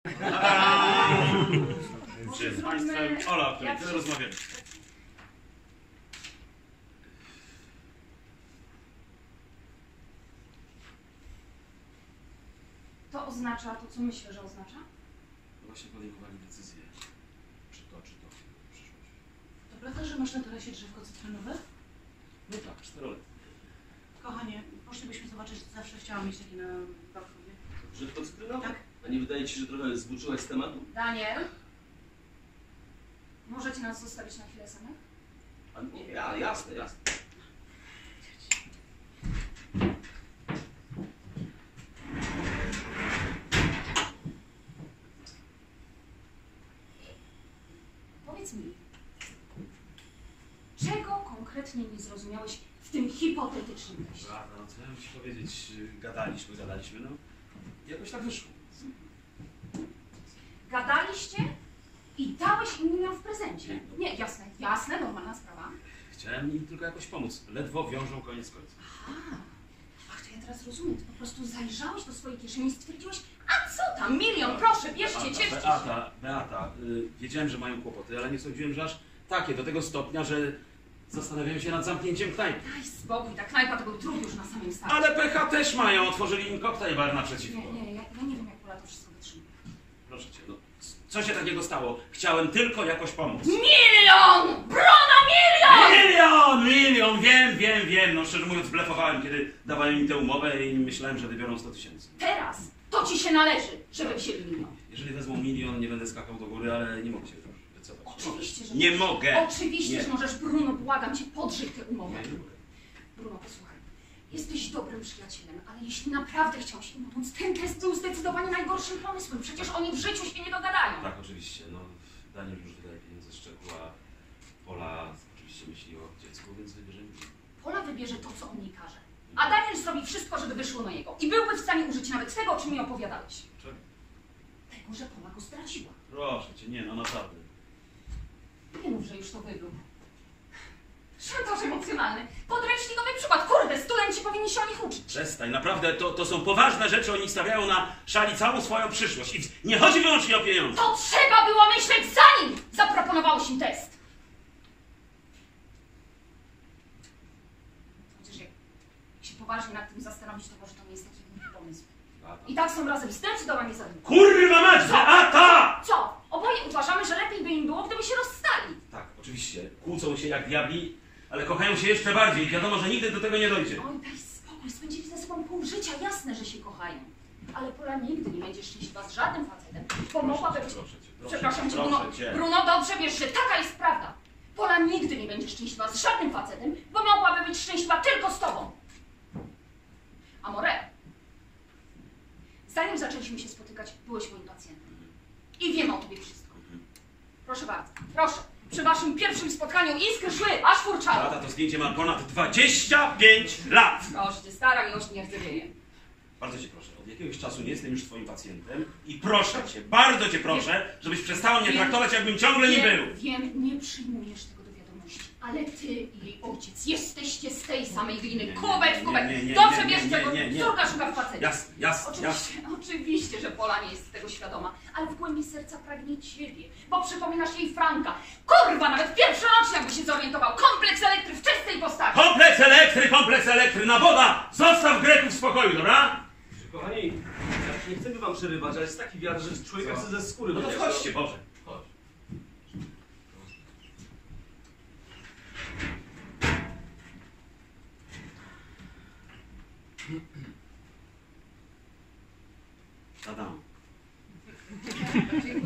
Czy z państwem Ola, o której tyle rozmawiamy. To oznacza to, co myślę, że oznacza? Właśnie podejmowali decyzję. Czy to przyszłość. To prawda, że masz na tarasie drzewko cytrynowe? No tak, 4-letnie. Kochanie, poszlibyśmy zobaczyć, zawsze chciałam mieć takie na balkonie. Drzewko cytrynowe? Tak. A nie wydaje ci się, że trochę zboczyłaś z tematu? Daniel? Możecie nas zostawić na chwilę samych? A nie, jasne. Powiedz mi, czego konkretnie nie zrozumiałeś w tym hipotetycznym teście? Beata, no co ja mam ci powiedzieć? Gadaliśmy, no. Jakoś tak wyszło. Gadaliście i dałeś im milion w prezencie. Nie, jasne, normalna sprawa. Chciałem im tylko jakoś pomóc. Ledwo wiążą koniec końców. Ach, to ja teraz rozumiem. Ty po prostu zajrzałeś do swojej kieszeni i stwierdziłeś, a co tam, milion, proszę, bierzcie, cieszcie się. Beata, wiedziałem, że mają kłopoty, ale nie sądziłem, że aż takie, do tego stopnia, że zastanawiałem się nad zamknięciem knajpy. Daj spokój, ta knajpa to był trud już na samym starcie. Ale PH też mają, otworzyli im koktajl bar naprzeciwko. Nie, ja nie wiem, jak Pola to wszystko wytrzyma. Proszę cię, no, co się takiego stało? Chciałem tylko jakoś pomóc. Milion! Brona, milion! Wiem. No szczerze mówiąc, blefowałem, kiedy dawałem im tę umowę i myślałem, że wybiorą 100 000. Teraz to ci się należy, żeby wzięli milion. Jeżeli wezmą milion, nie będę skakał do góry, ale nie mogę się już wycofać. Oczywiście, że nie możesz. mogę. Oczywiście, Nie. że możesz. Bruno, błagam cię, podrzyj tę umowę. Nie mogę. Bruno, posłuchaj. Jesteś dobrym przyjacielem, ale jeśli naprawdę chciałeś im pomóc, ten test był zdecydowanie najgorszym pomysłem. Przecież oni w życiu się nie dogadają. Tak, oczywiście. No, Daniel już wydaje pieniądze z czeku, a Pola oczywiście myśli o dziecku, więc wybierzemy. Pola wybierze to, co on jej każe. A Daniel zrobi wszystko, żeby wyszło na jego. I byłby w stanie użyć nawet tego, o czym mi opowiadałeś. Czego? Tego, że Pola go straciła. Proszę cię, nie, no naprawdę. Nie mów, że już to wyblł. Szantaż emocjonalny. Podręcznikowy przykład. Kurde, studenci powinni się o nich uczyć. Przestań, naprawdę, to są poważne rzeczy, oni stawiają na szali całą swoją przyszłość. I nie chodzi wyłącznie o pieniądze. To trzeba było myśleć, zanim zaproponowałeś im test. Chociaż jak się poważnie nad tym zastanowić, to może to nie jest taki głupi pomysł. I tak są razem zdecydowanie za długo. Kurwa mać, Beata! Co? Oboje uważamy, że lepiej by im było, gdyby się rozstali. Tak, oczywiście, kłócą się jak diabli, ale kochają się jeszcze bardziej. Wiadomo, że nigdy do tego nie dojdzie. Oj, daj spokój, spędzili ze sobą pół życia, jasne, że się kochają. Ale Pola nigdy nie będzie szczęśliwa z żadnym facetem, bo mogłaby być... Przepraszam cię, Bruno. Bruno, dobrze wiesz, że taka jest prawda. Pola nigdy nie będzie szczęśliwa z żadnym facetem, bo mogłaby być szczęśliwa tylko z tobą. Amore, zanim zaczęliśmy się spotykać, byłeś moim pacjentem. I wiem o tobie wszystko. Proszę bardzo, proszę. Przy waszym pierwszym spotkaniu iskry szły, aż furczały. Beata, to zdjęcie ma ponad 25 lat! Proszę cię, stara miłość nie rdzewieje. Bardzo cię proszę, od jakiegoś czasu nie jestem już twoim pacjentem i proszę cię, bardzo cię proszę, żebyś przestała mnie traktować, jakbym ciągle nie był. Wiem, nie przyjmujesz tego do wiadomości, ale ty i jej ojciec jesteście z tej samej gliny, kubek w kubek. Dobrze wiesz, czego córka szuka w facecie. Jasne. Oczywiście, że Pola nie jest tego świadoma, ale w głębi serca pragnie ciebie, bo przypominasz jej Franka. Kurwa, nawet pierwszoroczniak by się zorientował. Kompleks elektry w czystej postaci. Kompleks elektry, na woda! Zostaw Greków w spokoju, dobra? Kochani, ja nie chcemy wam przerywać, ale jest taki wiatr, że człowieka chce ze skóry. No to chodźcie, Boże. Chodź. Adam. Dziękuję.